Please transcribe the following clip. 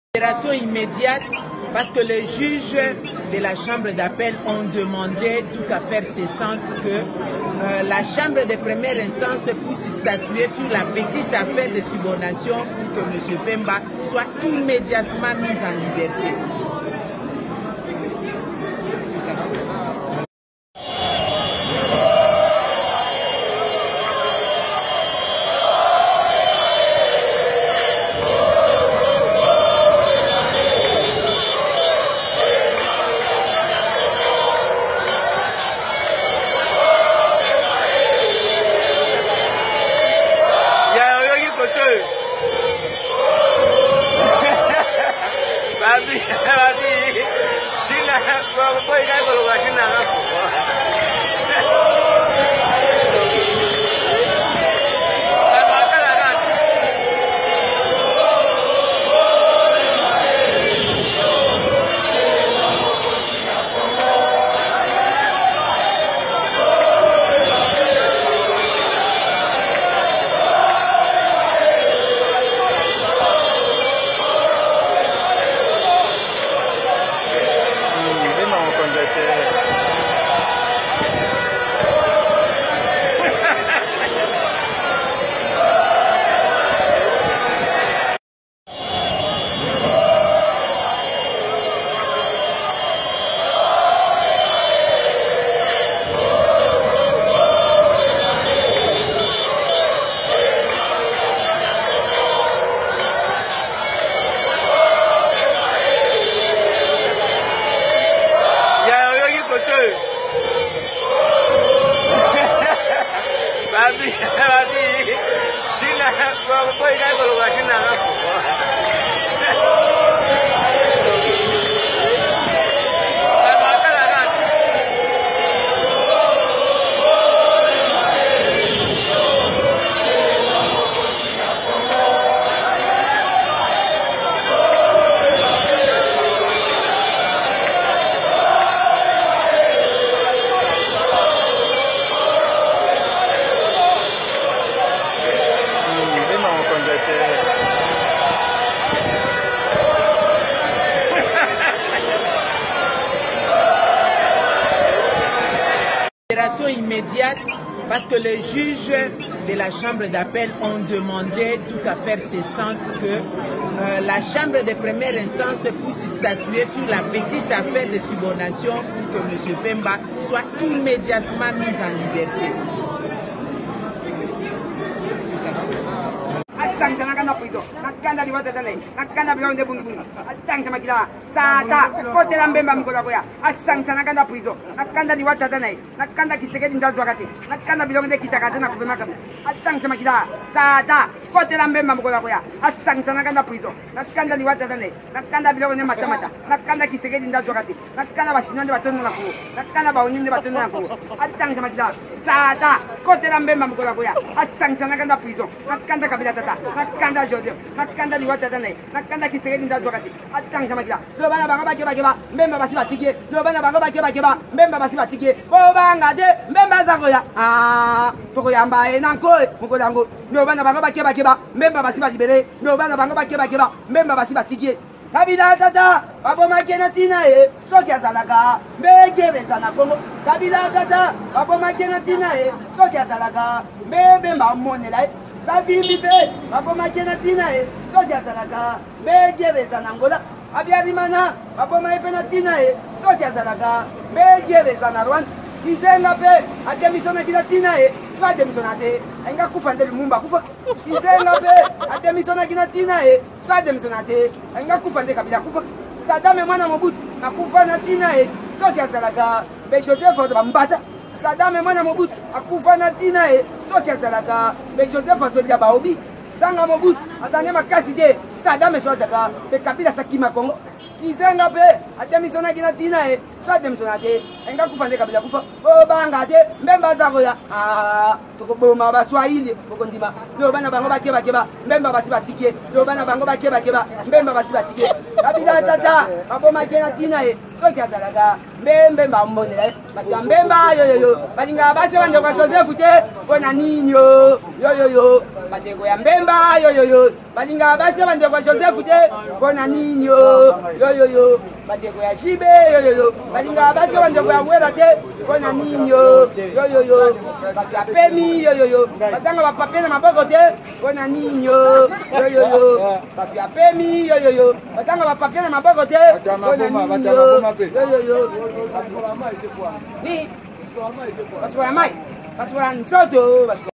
Libération immédiate parce que les juges de la chambre d'appel ont demandé, tout affaire cessante, que la chambre de première instance puisse statuer sur la petite affaire de subornation pour que M. Pemba soit immédiatement mis en liberté. Libération immédiate parce que les juges de la chambre d'appel ont demandé, tout affaire cessante, que la chambre de première instance puisse statuer sur la petite affaire de subornation pour que M. Pemba soit immédiatement mis en liberté. Nakanda di wata tane nakanda bilang de bunyi bunyi atang sama kita sata kote lambe mbam kola koya asang sana nakanda prison nakanda di wata tane nakanda kiseke dinda zwakati nakanda bilang de kita kata nak bema kam atang sama kita sata kote lambe mbam kola koya asang sana nakanda prison nakanda di wata tane nakanda bilang de mata mata nakanda kiseke dinda zwakati nakanda bashino de batonu naku nakanda bawunin de batonu naku atang sama kita sata kote lambe mbam kola koya asang sana nakanda prison nakanda kabila tata nakanda jodio nakanda di wata tane nakanda kiseke dinda zwakati atang sama kita lo bana banga bakeba mbemba basi batikie lo bana banga bakeba mbemba basi batikie ko banga de mbemba zakoya toko yamba enanko muko dango lo bana banga bakeba mbemba basi batibere lo bana banga bakeba mbemba basi batikie kabila tata baboma kena tina soki azalaka mbegere tana kongo kabila tata baboma kena tina soki azalaka mbebe mamonela Savimbi pe, baboma kena tina soki azalaka mbegere tana ngola abiarimana baboma epena tina soki azalaka mbegere tana Rwanda kizenga pe ademisona kila tina fa demisona te enga kufa ndeli mumba kufa kizenga pe ademisona kila tina fa demisona te enga kufa ndeli kabila kufa Sadame mwana Mobutu akufa na tina soki azalaka be Joseph bambata Sadame mwana Mobutu akufa na tina soki azalaka be Joseph azolia baobi zanga Mobutu atane makasi de Sadame so azalaka be kabila sakima Kongo kizenga pe ademisona kila tina soit démissionnaire te nga kufa nde kabila kufa o banga te mbemba zakoya tokoboma baswahili okondima yo bana bango bakeba mbemba basi batike yo bana bango bakeba mbemba basi batike kabila tata baboma kena tina e soki azalaka mbemba mbonela bato ya mbemba yoyoyo balinga basi bandeko ya Joseph te mpona nini yoyoyo bandeko ya mbemba yoyoyo balinga basi bandeko ya Joseph te mpona nini yoyoyo bandeko ya Jibe yoyoyo balinga basi bandeko ya Wera te mpona nini yoyoyo bato ya Pemi yoyoyo batanga bapapie na maboko te mpona nini yoyoyo bato ya Pemi yoyoyo batanga bapapie na maboko te mpona nini yoyoyo ni parce que la maille parce que la nsoto